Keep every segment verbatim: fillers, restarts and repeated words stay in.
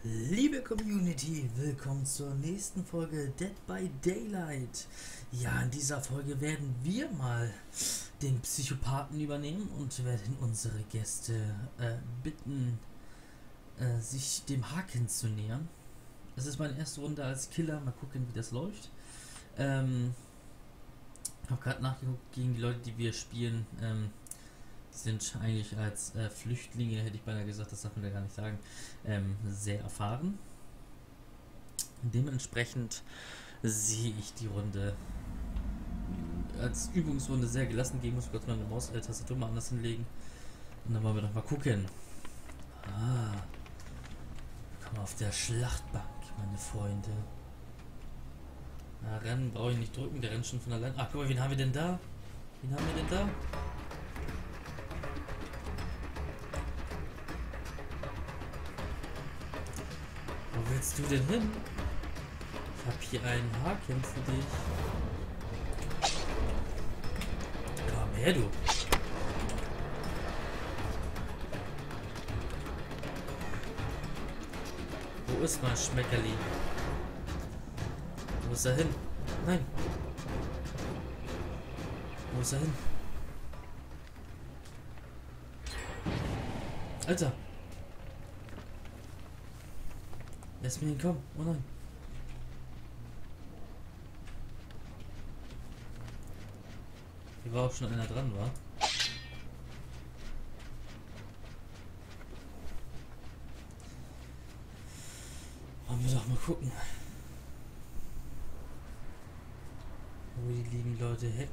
Liebe Community, willkommen zur nächsten Folge Dead by Daylight. Ja, in dieser Folge werden wir mal den Psychopathen übernehmen und werden unsere Gäste äh, bitten, äh, sich dem Haken zu nähern. Das ist meine erste Runde als Killer, mal gucken, wie das läuft. Ähm, ich habe gerade nachgeguckt, gegen die Leute, die wir spielen, ähm, sind eigentlich als äh, Flüchtlinge, hätte ich beinahe gesagt, das darf man ja gar nicht sagen, ähm, sehr erfahren. Dementsprechend sehe ich die Runde als Übungsrunde sehr gelassen gehen. Muss kurz meine Maus-Tastatur mal anders hinlegen. Und dann wollen wir doch mal gucken. Ah, komm auf der Schlachtbank, meine Freunde. Na, rennen brauche ich nicht drücken, der rennt schon von allein. Ach, guck mal, wen haben wir denn da? Wen haben wir denn da? Wo willst du denn hin? Ich hab hier einen Haken für dich. Komm her, du. Wo ist mein Schmeckerli? Wo ist er hin? Nein. Wo ist er hin? Alter. Lass mir ihn kommen. Oh nein. Hier war auch schon einer dran, war. Wollen wir doch mal gucken. Wo die lieben Leute her.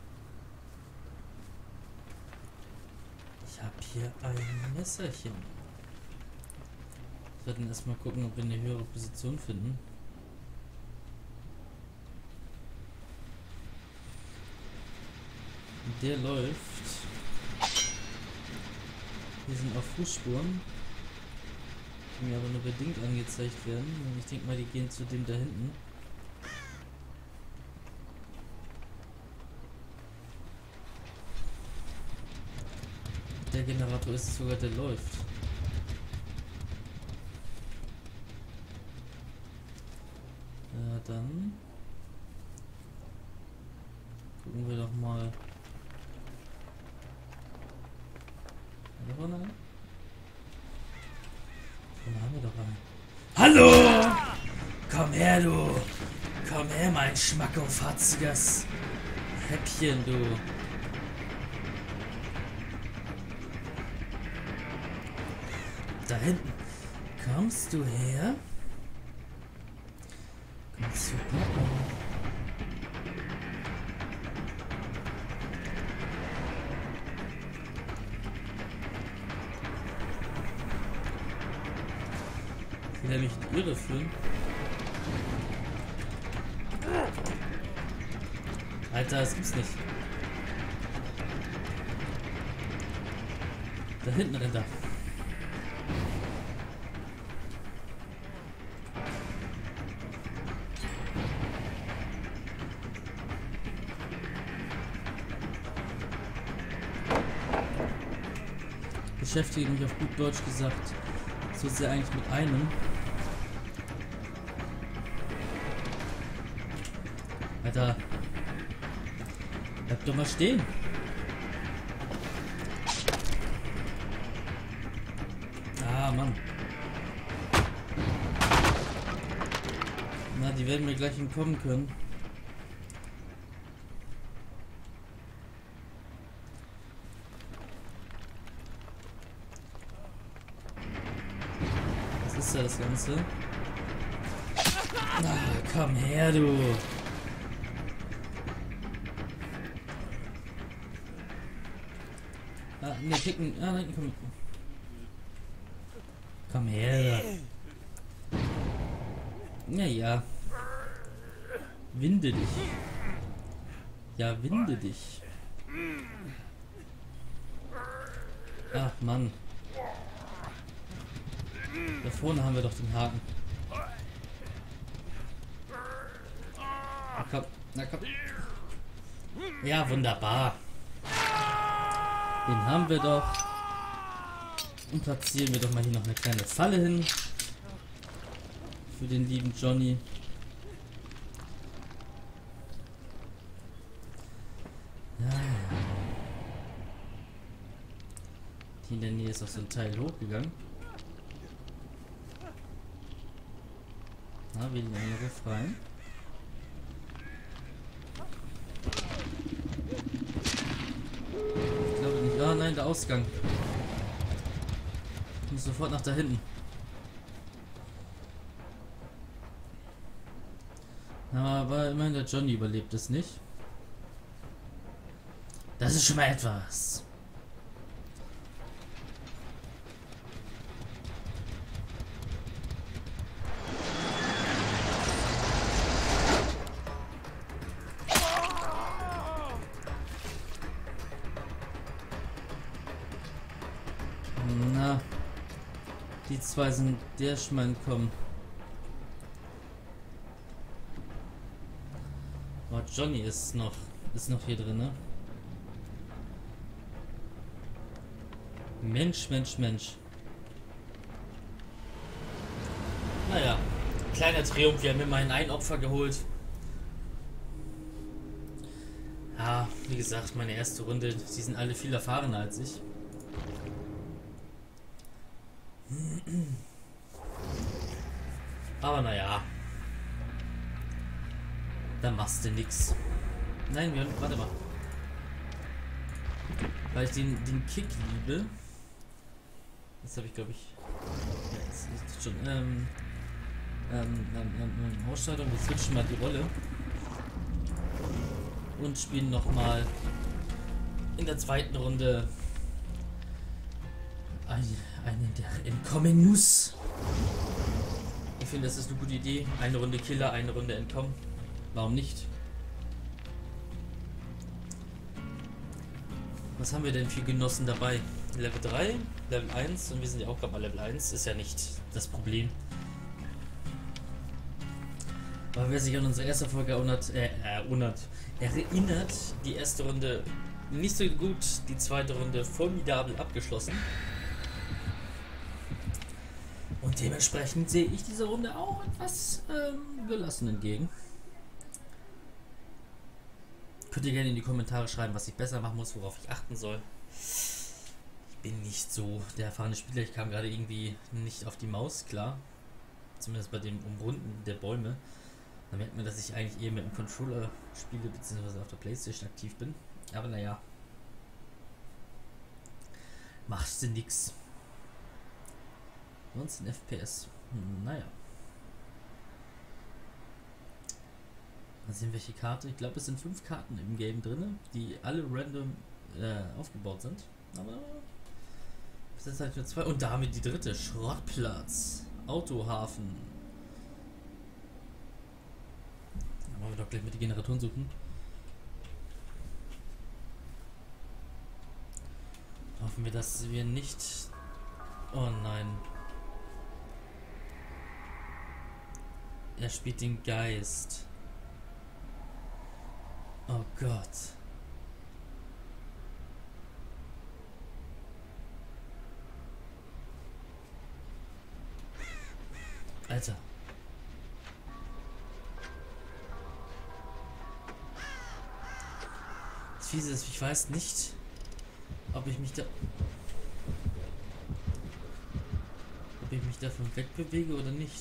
Ich habe hier ein Messerchen. Wir werden erstmal gucken, ob wir eine höhere Position finden. Der läuft. Hier sind auch Fußspuren, die mir aber nur bedingt angezeigt werden. Und ich denke mal, die gehen zu dem da hinten. Der Generator ist es sogar, der läuft. Ja, dann gucken wir doch mal. Dann haben wir doch einen. Hallo! Komm her, du! Komm her, mein schmackofatziges Häppchen, du! Da hinten. Kommst du her? Kommst du, Papa? Will er mich in die Irre führen? Alter, das gibt's nicht. Da hinten rennt er. Beschäftige mich auf gut Deutsch gesagt so sehr eigentlich mit einem. Alter, bleib doch mal stehen. Ah, Mann. Na, die werden mir gleich entkommen können. Was ist ja das Ganze? Ah, komm her, du! Ah, ne, kicken. Ah, nein, komm. Komm her. Ja, ja. Winde dich. Ja, winde dich. Ach, Mann. Da vorne haben wir doch den Haken. Na komm, na komm. Ja, wunderbar. Den haben wir doch. Und platzieren wir doch mal hier noch eine kleine Falle hin. Für den lieben Johnny. Ja, ja. Hier in der Nähe ist auch so ein Teil hochgegangen. Na, wie lange frei. Ich glaube nicht. Ah nein, der Ausgang. Ich muss sofort nach da hinten. Aber immerhin der Johnny überlebt es nicht. Das ist schon mal etwas. Na, die zwei sind der Schmein kommen. Oh, Johnny ist noch, ist noch hier drin, ne? Mensch, Mensch, Mensch. Naja, kleiner Triumph, wir haben immerhin ein Opfer geholt. Ja, wie gesagt, meine erste Runde, die sind alle viel erfahrener als ich. Aber naja. Da machst du nix. Nein, wir, warte mal. Weil ich den, den Kick liebe. Das habe ich, glaube ich. Ja, das ist schon. Ähm, ähm, ähm, ähm, Ausstattung, wir switchen mal die Rolle. Und spielen nochmal in der zweiten Runde einen, einen der entkommen muss. Ich finde, das ist eine gute Idee. Eine Runde Killer, eine Runde entkommen. Warum nicht? Was haben wir denn für Genossen dabei? Level drei, Level eins und wir sind ja auch gerade mal Level eins. Ist ja nicht das Problem. Aber wer sich an unsere erste Folge erinnert, äh, erinnert, erinnert, die erste Runde nicht so gut, die zweite Runde formidabel abgeschlossen. Und dementsprechend sehe ich diese Runde auch etwas ähm, gelassen entgegen. Könnt ihr gerne in die Kommentare schreiben, was ich besser machen muss, worauf ich achten soll. Ich bin nicht so der erfahrene Spieler, ich kam gerade irgendwie nicht auf die Maus, klar. Zumindest bei dem Umrunden der Bäume. Da merkt man, dass ich eigentlich eher mit dem Controller spiele, beziehungsweise auf der Playstation aktiv bin. Aber naja. Machst du nix. neunzehn F P S. Hm, naja. Mal sehen, welche Karte. Ich glaube, es sind fünf Karten im Game drin, die alle random äh, aufgebaut sind. Aber es sind halt nur zwei. Und damit die dritte. Schrottplatz. Autohafen. Dann wollen wir doch gleich mit den Generatoren suchen. Hoffen wir, dass wir nicht... Oh nein. Er spielt den Geist. Oh Gott. Alter. Das Fiese ist, ich weiß nicht, ob ich mich da... Ob ich mich davon wegbewege oder nicht.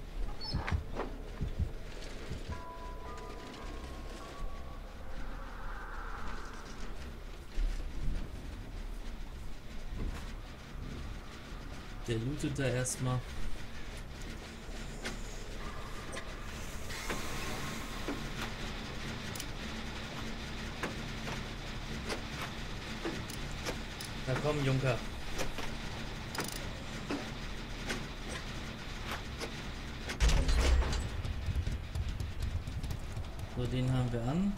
Der lootet da erstmal. Na komm, Junker. So, den haben wir an.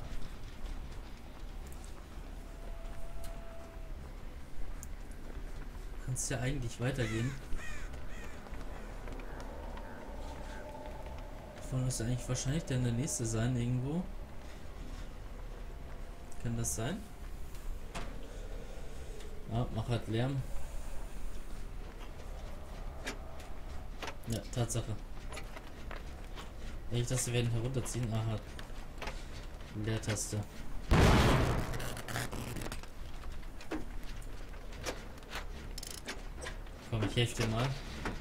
Kannst ja eigentlich weitergehen. Davon müsste eigentlich wahrscheinlich dann der nächste sein irgendwo. Kann das sein? Ah, mach halt Lärm. Ja, Tatsache. Ich dachte, wir werden herunterziehen. Aha. Leertaste. Komm, ich helfe dir mal.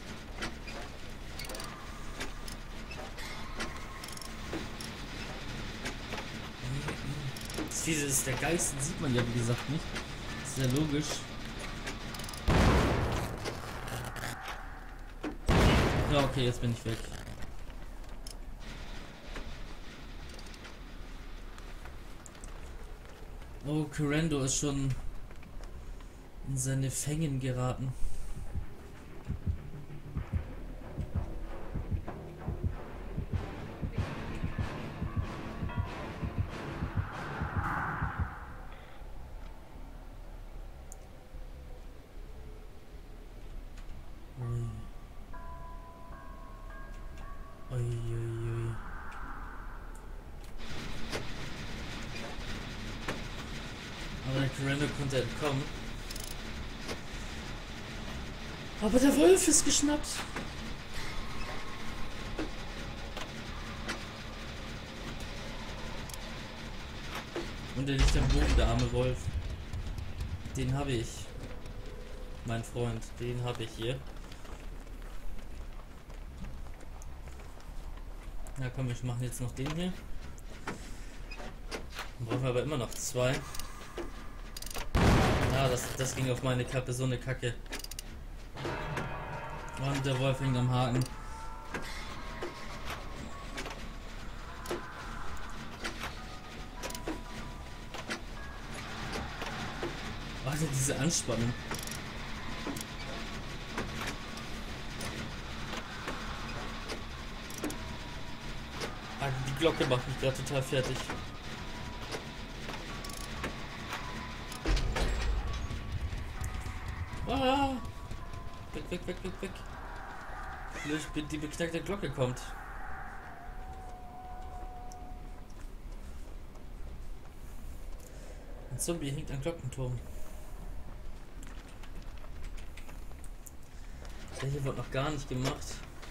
Das Fiese ist der Geist, sieht man ja wie gesagt nicht. Das ist ja logisch. Ja, okay, jetzt bin ich weg. Oh, Correndo ist schon in seine Fängen geraten. Ui, ui, ui. Aber der Correndo konnte entkommen. Aber der Wolf ist geschnappt. Und der liegt am Boden, der arme Wolf. Den habe ich. Mein Freund, den habe ich hier. Ja komm, wir machen jetzt noch den hier. Dann brauchen wir aber immer noch zwei. Ja, das, das ging auf meine Kappe, so eine Kacke. Und der Wolf hängt am Haken. Warte, diese Anspannung. Ah, die Glocke macht mich gerade total fertig. Ah! Weg, weg, weg, weg, weg. Die beknackte Glocke kommt. Ein Zombie hängt am Glockenturm. Der hier wird noch gar nicht gemacht.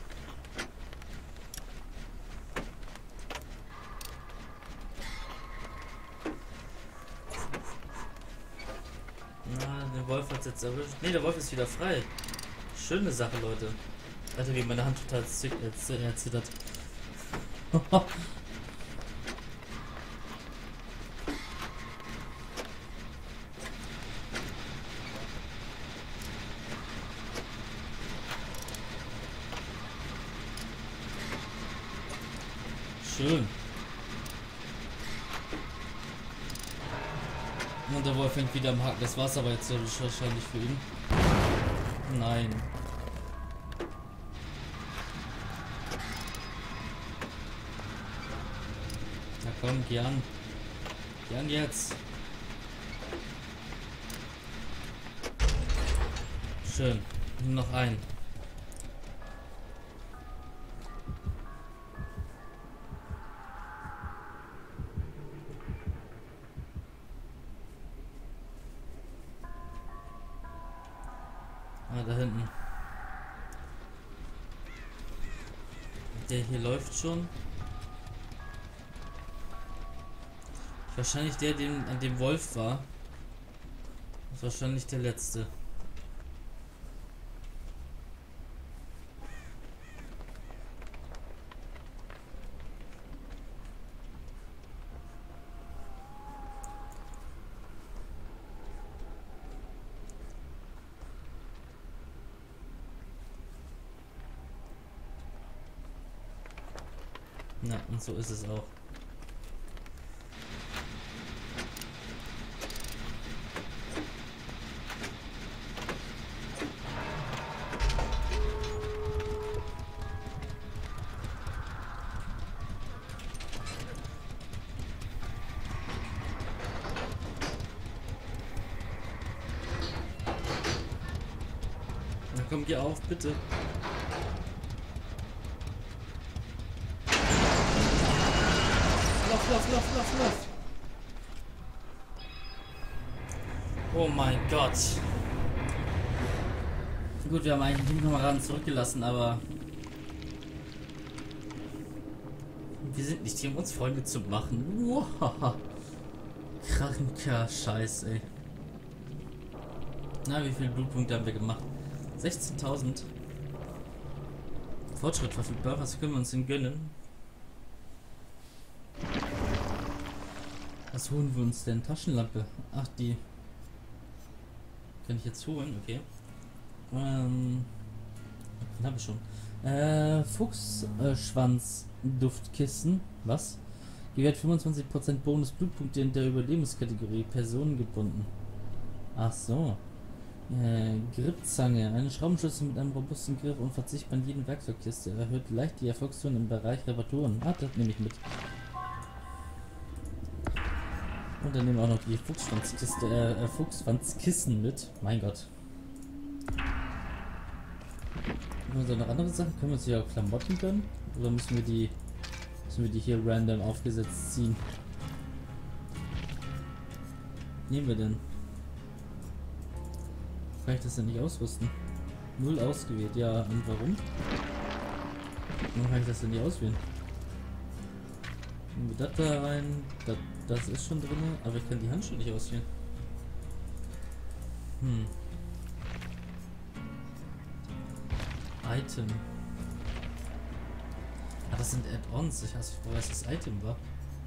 Na, der Wolf hat jetzt erwischt. Ne, der Wolf ist wieder frei. Schöne Sache, Leute. Alter, wie meine Hand total zittert. Schön. Und der Wolf fängt wieder am Haken. Das war's aber jetzt wahrscheinlich für ihn. Nein. Na komm, geh an. Geh an jetzt. Schön. Nur noch ein. Ah, da hinten. Der hier läuft schon. Wahrscheinlich der, dem, an dem Wolf war. Das ist wahrscheinlich der letzte. Na, und so ist es auch. Na komm, geh auf, bitte. Lauf, lauf, lauf, lauf, lauf. Oh mein Gott. Gut, wir haben eigentlich die Kameraden zurückgelassen, aber Wir sind nicht hier, um uns Freunde zu machen. Wow. Kranker Scheiß, ey. Na, wie viele Blutpunkte haben wir gemacht? sechzehntausend. Fortschritt verfügbar. Was können wir uns denn gönnen? Was holen wir uns denn? Taschenlampe. Ach, die kann ich jetzt holen? Okay. Ähm, den habe ich schon. Äh, Fuchsschwanz Duftkissen. Was? Gewährt fünfundzwanzig Prozent Bonus Blutpunkte in der Überlebenskategorie. Personengebunden. Ach so. Äh, Grippzange. Eine Schraubenschlüssel mit einem robusten Griff und verzichtbar in jeden Werkzeugkiste. Erhöht leicht die Erfolgszonen im Bereich Reparaturen. Ah, das nehme ich mit. Und dann nehmen wir auch noch die Fuchsschwanzkiste, äh, Fuchsschwanzkissen mit. Mein Gott. Haben wir so noch andere Sachen? Können wir uns hier auch Klamotten gönnen? Oder müssen wir die müssen wir die hier random aufgesetzt ziehen? Was nehmen wir denn? Kann ich das denn nicht ausrüsten? Null ausgewählt, ja. Und warum? Warum kann ich das denn nicht auswählen? Nehmen wir das da rein. Das, das ist schon drin, aber ich kann die Handschuhe nicht auswählen. Hm. Item. Ah, das sind Add-ons. Ich weiß nicht, was das Item war.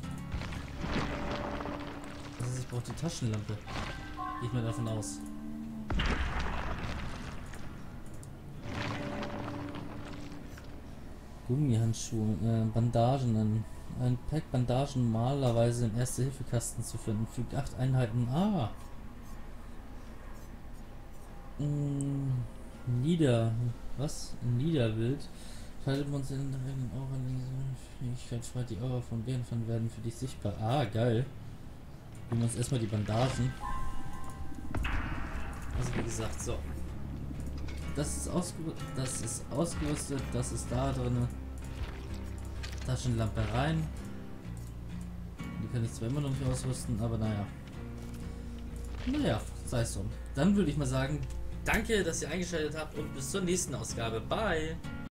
Das heißt, ich brauche die Taschenlampe. Gehe ich mal davon aus. Gummihandschuhe, äh, Bandagen, ein, ein Pack Bandagen normalerweise im Erste-Hilfe-Kasten zu finden. Fügt acht Einheiten. Ah! Mm, Nieder. Was? Niederwild. Schaltet man uns in der eigenen Aura Fähigkeit frei, die Aura von Bärenfan werden für dich sichtbar. Ah, geil. Nehmen wir uns erstmal die Bandagen. Also wie gesagt, so. Das ist ausgerüstet, das ist ausgerüstet, das ist da drin. Taschenlampe rein. Die kann ich zwar immer noch nicht ausrüsten, aber naja. Naja, sei es drum. Dann würde ich mal sagen, danke, dass ihr eingeschaltet habt und bis zur nächsten Ausgabe. Bye!